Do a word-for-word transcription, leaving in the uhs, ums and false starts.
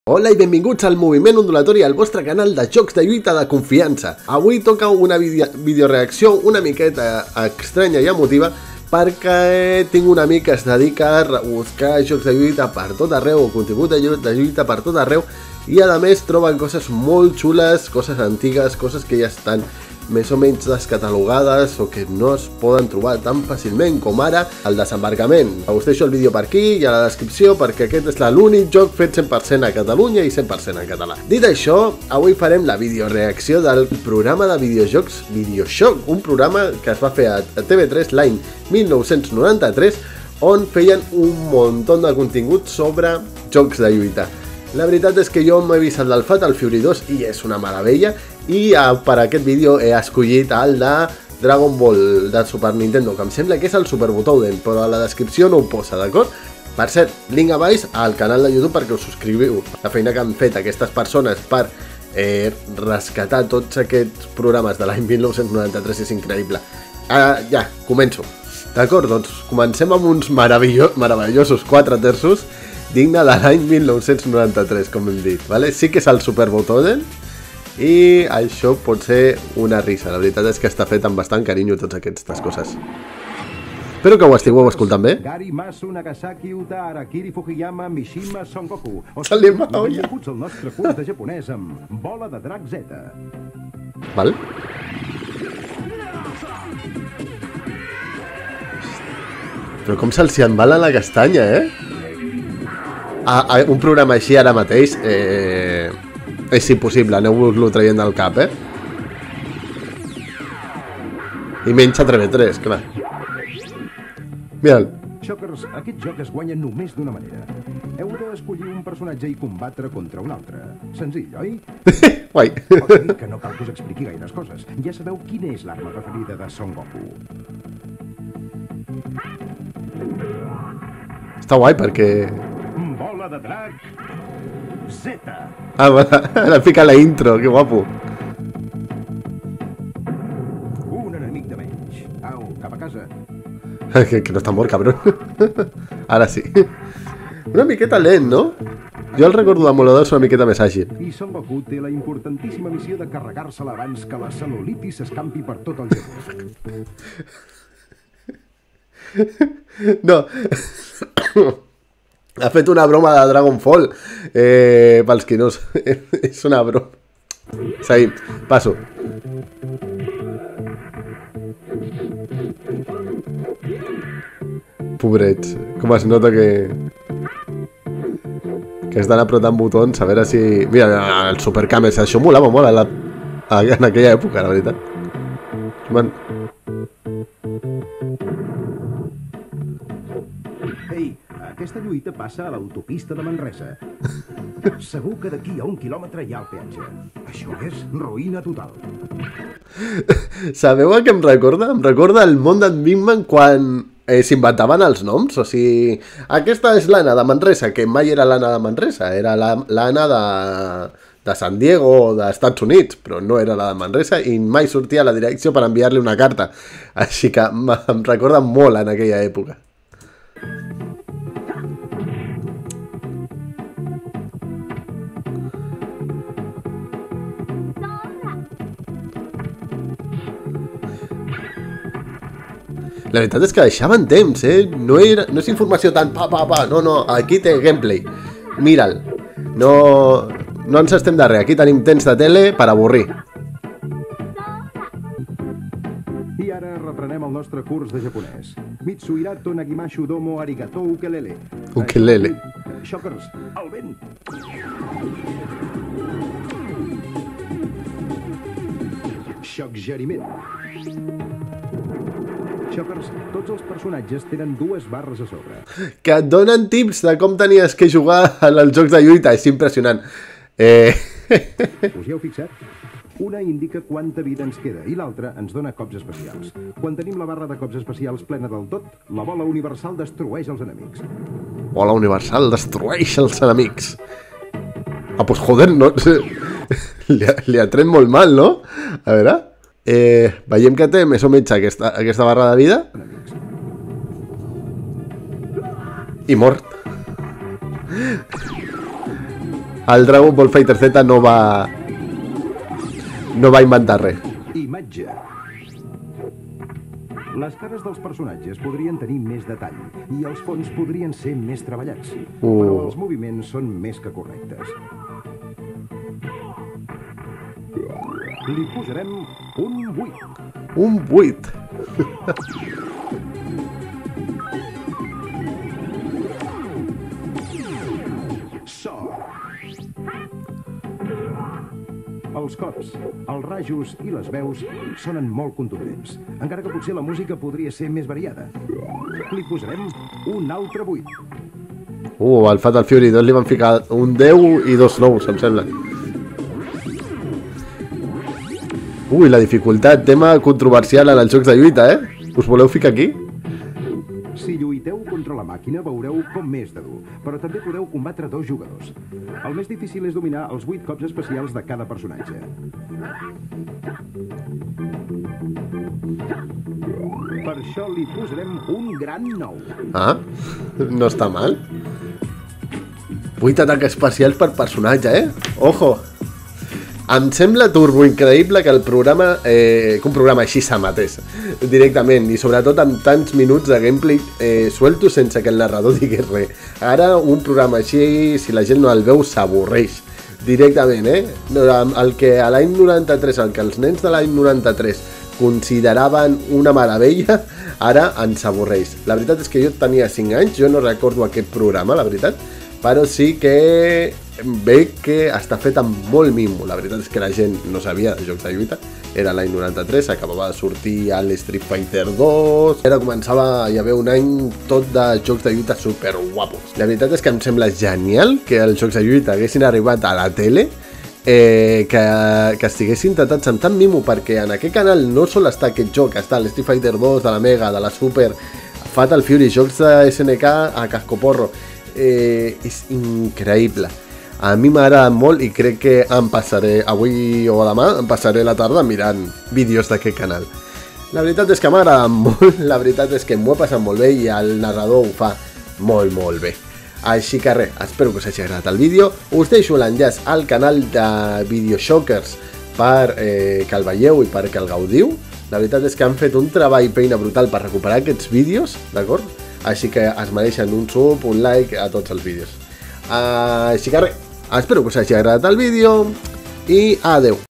Hola i benvinguts al Moviment Ondulatori, al vostre canal de jocs de lluita de confiança. Avui toca una video videoreacció una miqueta estranya i emotiva perquè tinc un amic que es dedica a buscar jocs de lluita per tot arreu o contingut de lluita per tot arreu i a més troben coses molt xules, coses antigues, coses que ja estan més o menys descatalogades o que no es poden trobar tan fàcilment com ara el Desembarcament. Us deixo el vídeo per aquí i a la descripció perquè aquest és l'únic joc fet cent per cent a Catalunya i cent per cent en català. Dit això, avui farem la videoreacció del programa de videojocs Videoshock, un programa que es va fer a T V tres l'any mil nou-cents noranta-tres on feien un munt de contingut sobre jocs de lluita. La veritat és que jo m'he vist el del Fatal Fury dos i és una meravella i per aquest vídeo he escollit el de Dragon Ball de Super Nintendo, que em sembla que és el Super Butoden, però a la descripció no ho posa, d'acord? Per cert, link a baix al canal de YouTube perquè us subscriviu. La feina que han fet aquestes persones per eh, rescatar tots aquests programes de l'any mil nou-cents noranta-tres és increïble. Uh, ja, començo. D'acord, doncs comencem amb uns meravello meravellosos quatre terços digne de l'any mil nou-cents noranta-tres, com hem dit, vale? Sí que és el Super Butoden i això pot ser una risa. La veritat és que està fet amb bastant carinyo tots aquestes coses. Espero que ho estigueu escoltant bé. Salim a olla. Benvinguts al nostre curs de japonès amb Bola de Drac Z. Val? Però com se'ls hi embala la castanya, eh? A, a un programa així ara mateix eh, és impossible, aneu-vos-lo traient del cap, eh? I menys a T V tres, clar. Mira'l. Shockers, aquest joc es guanya només d'una manera. Heu d'escollir un personatge i combatre contra un altre. Senzill, oi? Guai. Pot dir que no cal que us expliqui gaires coses. Ja sabeu quina és l'arma preferida de Son Goku. Està guai perquè... Bola de Drac Z. Ah, ara fica la intro, que guapo. Un enemic de menys. Au, cap a casa. que, que no està mort, cabrón. Ara sí. Una miqueta lent, no? Jo el recordo d'emulador és una miqueta més àgil. I Son Goku té la importantíssima missió de carregar-se-la abans que la cel·lulitis s'escampi per tot el Japó. No. Ha fet una broma de Dragonfall. Eh, pels qui no... És una broma. Seguim. Passo. Pobrets. Com es nota que... Que estan apretant botons a veure si... Mira, el Super Camels. Això molava molt a la... en aquella època, la veritat. Man... Ei, aquesta lluita passa a l'autopista de Manresa. Segur que d'aquí a un quilòmetre hi ha el peatge. Això és ruïna total. Sabeu a què em recorda? Em recorda el món d'en Bigman quan eh, s'inventaven els noms. O sigui, aquesta és l'Anna de Manresa, que mai era l'Anna de Manresa, era l'Anna de, de San Diego o dels Estats Units, però no era la de Manresa i mai sortia a la direcció per enviar-li una carta. Així que em recorda molt en aquella època. La veritat és que deixaven temps, eh? No, era, no és informació tan pa, pa, pa. No, no, aquí té gameplay. Mira'l. No, no ens estem de res. Aquí tenim temps de tele per avorrir. I ara reprenem el nostre curs de japonès. Mitsuhirato Nagimashu Domo Arigato Ukelele. Ukelele. Shockers, al vent. Shockgeriment. Shockers, tots els personatges tenen dues barres a sobre. Que et donen tips de com tenies que jugar als jocs de lluita. És impressionant. Eh... Us hi heu fixat? Una indica quanta vida ens queda i l'altra ens dona cops especials. Quan tenim la barra de cops especials plena del tot, la bola universal destrueix els enemics. Bola universal destrueix els enemics. Ah, pues joder, no... li, ha, li ha tret molt mal, no? A veure... Eh, veiem que té més o menys aquesta, aquesta barra de vida i mort. el Dragon Ball Fighter Z no va... no va inventar res. Imatge. Les cares dels personatges podrien tenir més detall i els fons podrien ser més treballats, uh. però els moviments són més que correctes. Li posarem un vuit. Un vuit. So. Els cops, els rajos i les veus sonen molt contundents, encara que potser la música podria ser més variada. Li posarem un altre vuit. Uh, al Fatal Fury dos li van ficar un deu i dos nous, em sembla. Ui, la dificultat, tema controversial en els jocs de lluita, eh? Us voleu ficar aquí? Si lluiteu contra la màquina veureu com és de dur, però també podeu combatre dos jugadors. El més difícil és dominar els vuit cops especials de cada personatge. Per això li posarem un gran nou. Ah, no està mal. vuit atacs especials per personatge, eh? Ojo! Em sembla turbo increïble que el programa, eh, que un programa així s'amatés directament, i sobretot amb tants minuts de gameplay eh, suelto sense que el narrador digués res. Ara un programa així, si la gent no el veu, s'avorreix directament, eh? El que a l'any noranta-tres, el que els nens de l'any noranta-tres consideraven una meravella, ara ens avorreix. La veritat és que jo tenia cinc anys, jo no recordo aquest programa, la veritat, però sí que veig que està fet amb molt mimo. La veritat és que la gent no sabia de jocs de lluita. Era l'any noranta-tres, acabava de sortir el Street Fighter dos, ara començava a hi haver un any tot de jocs de lluita super guapos. La veritat és que em sembla genial que els jocs de lluita haguessin arribat a la tele, eh, que, que estiguessin tratats amb tant mimo, perquè en aquest canal no sol està aquest joc, està el Street Fighter dos, de la Mega, de la Super, Fatal Fury, jocs de S N K a cascoporro. Eh, és increïble. A mi m'agrada molt i crec que em passaré avui o demà, em passaré la tarda mirant vídeos d'aquest canal. La veritat és que m'agrada molt, la veritat és que m'ho he passat molt bé i el narrador ho fa molt molt bé. Així que res, espero que us hagi agradat el vídeo. Us deixo l'enllaç al canal de Videoshockers per eh, que el veieu i perquè el gaudiu. La veritat és que han fet un treball i feina brutal per recuperar aquests vídeos, d'acord? Així que es mereixen un sub, un like a tots els vídeos. Així que res, espero que us hagi agradat el vídeo i adeu.